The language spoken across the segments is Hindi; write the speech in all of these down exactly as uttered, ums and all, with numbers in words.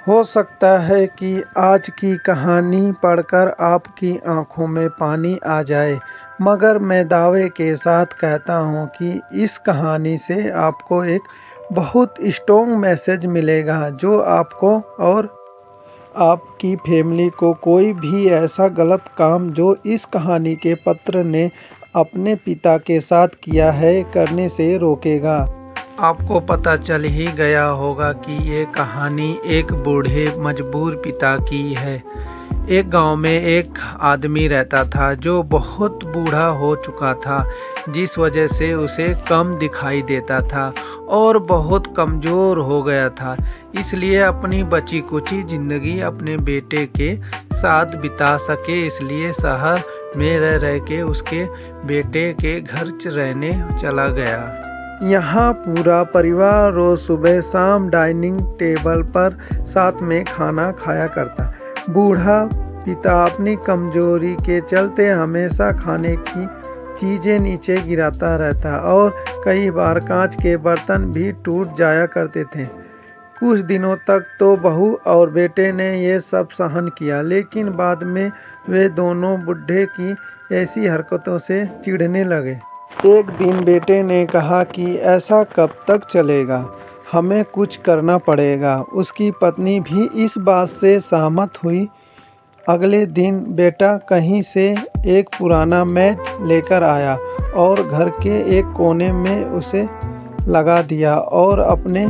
हो सकता है कि आज की कहानी पढ़कर आपकी आंखों में पानी आ जाए, मगर मैं दावे के साथ कहता हूँ कि इस कहानी से आपको एक बहुत स्ट्रॉन्ग मैसेज मिलेगा जो आपको और आपकी फैमिली को कोई भी ऐसा गलत काम जो इस कहानी के पात्र ने अपने पिता के साथ किया है करने से रोकेगा। आपको पता चल ही गया होगा कि ये कहानी एक बूढ़े मजबूर पिता की है। एक गांव में एक आदमी रहता था जो बहुत बूढ़ा हो चुका था, जिस वजह से उसे कम दिखाई देता था और बहुत कमज़ोर हो गया था। इसलिए अपनी बची कुची ज़िंदगी अपने बेटे के साथ बिता सके, इसलिए शहर में रह रह के उसके बेटे के घर रहने चला गया। यहाँ पूरा परिवार रोज़ सुबह शाम डाइनिंग टेबल पर साथ में खाना खाया करता। बूढ़ा पिता अपनी कमजोरी के चलते हमेशा खाने की चीज़ें नीचे गिराता रहता और कई बार कांच के बर्तन भी टूट जाया करते थे। कुछ दिनों तक तो बहू और बेटे ने ये सब सहन किया, लेकिन बाद में वे दोनों बूढ़े की ऐसी हरकतों से चिढ़ने लगे। एक दिन बेटे ने कहा कि ऐसा कब तक चलेगा, हमें कुछ करना पड़ेगा। उसकी पत्नी भी इस बात से सहमत हुई। अगले दिन बेटा कहीं से एक पुराना मैच लेकर आया और घर के एक कोने में उसे लगा दिया और अपने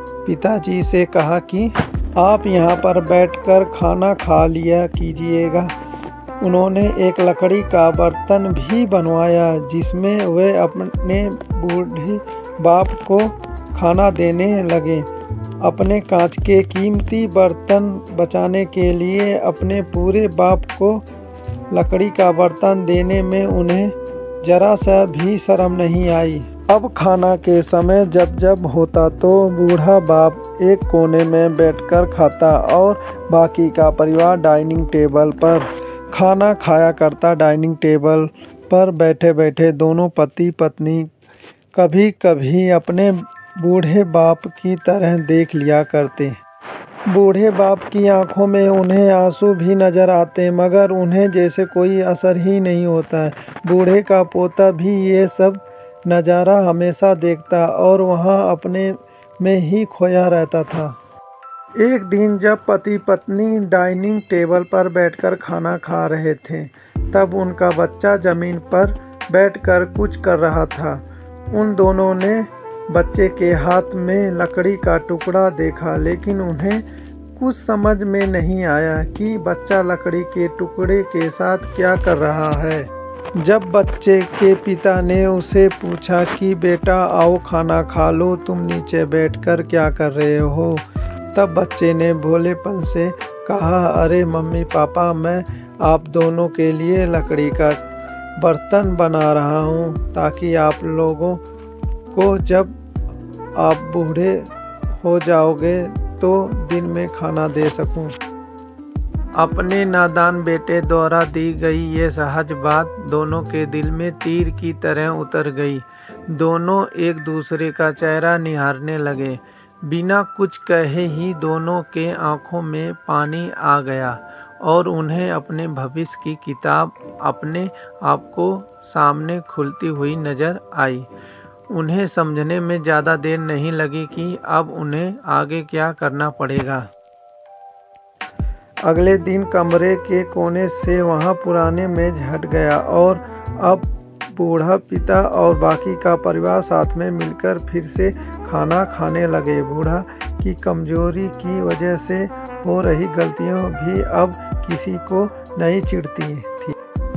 पिताजी से कहा कि आप यहाँ पर बैठकर खाना खा लिया कीजिएगा। उन्होंने एक लकड़ी का बर्तन भी बनवाया जिसमें वे अपने बूढ़े बाप को खाना देने लगे। अपने कांच के कीमती बर्तन बचाने के लिए अपने पूरे बाप को लकड़ी का बर्तन देने में उन्हें जरा सा भी शर्म नहीं आई। अब खाना के समय जब जब होता तो बूढ़ा बाप एक कोने में बैठकर खाता और बाकी का परिवार डाइनिंग टेबल पर खाना खाया करता। डाइनिंग टेबल पर बैठे बैठे दोनों पति पत्नी कभी कभी अपने बूढ़े बाप की तरह देख लिया करते। बूढ़े बाप की आंखों में उन्हें आंसू भी नजर आते, मगर उन्हें जैसे कोई असर ही नहीं होता है। बूढ़े का पोता भी ये सब नज़ारा हमेशा देखता और वहाँ अपने में ही खोया रहता था। एक दिन जब पति पत्नी डाइनिंग टेबल पर बैठकर खाना खा रहे थे, तब उनका बच्चा ज़मीन पर बैठकर कुछ कर रहा था। उन दोनों ने बच्चे के हाथ में लकड़ी का टुकड़ा देखा, लेकिन उन्हें कुछ समझ में नहीं आया कि बच्चा लकड़ी के टुकड़े के साथ क्या कर रहा है। जब बच्चे के पिता ने उसे पूछा कि बेटा आओ खाना खा लो, तुम नीचे बैठकर क्या कर रहे हो, तब बच्चे ने भोलेपन से कहा, अरे मम्मी पापा, मैं आप दोनों के लिए लकड़ी का बर्तन बना रहा हूँ ताकि आप लोगों को जब आप बूढ़े हो जाओगे तो दिन में खाना दे सकूं। अपने नादान बेटे द्वारा दी गई ये सहज बात दोनों के दिल में तीर की तरह उतर गई। दोनों एक दूसरे का चेहरा निहारने लगे। बिना कुछ कहे ही दोनों के आंखों में पानी आ गया और उन्हें अपने भविष्य की किताब अपने आप को सामने खुलती हुई नजर आई। उन्हें समझने में ज़्यादा देर नहीं लगी कि अब उन्हें आगे क्या करना पड़ेगा। अगले दिन कमरे के कोने से वहाँ पुराने मेज हट गया और अब बूढ़ा पिता और बाकी का परिवार साथ में मिलकर फिर से खाना खाने लगे। बूढ़ा की कमजोरी की वजह से हो रही गलतियां भी अब किसी को नहीं चिढ़ती थी।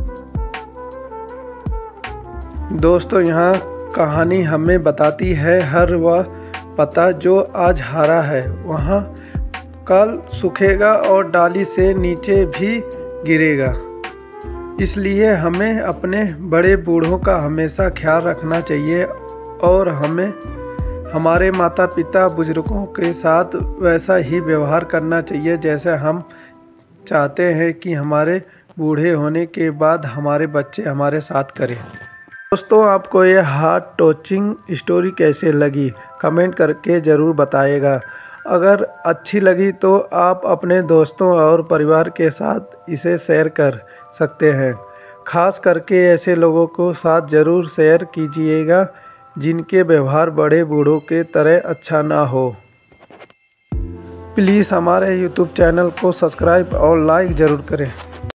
दोस्तों, यहाँ कहानी हमें बताती है हर वह पत्ता जो आज हरा है वहाँ कल सूखेगा और डाली से नीचे भी गिरेगा। इसलिए हमें अपने बड़े बूढ़ों का हमेशा ख्याल रखना चाहिए और हमें हमारे माता पिता बुजुर्गों के साथ वैसा ही व्यवहार करना चाहिए जैसे हम चाहते हैं कि हमारे बूढ़े होने के बाद हमारे बच्चे हमारे साथ करें। दोस्तों, आपको ये हार्ट टचिंग स्टोरी कैसे लगी कमेंट करके ज़रूर बताइएगा। अगर अच्छी लगी तो आप अपने दोस्तों और परिवार के साथ इसे शेयर कर सकते हैं। खास करके ऐसे लोगों को साथ ज़रूर शेयर कीजिएगा जिनके व्यवहार बड़े बूढ़ों के तरह अच्छा ना हो। प्लीज़ हमारे यूट्यूब चैनल को सब्सक्राइब और लाइक ज़रूर करें।